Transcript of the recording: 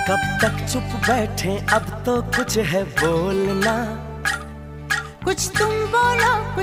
कब तक चुप बैठे, अब तो कुछ है बोलना। कुछ तुम बोलो।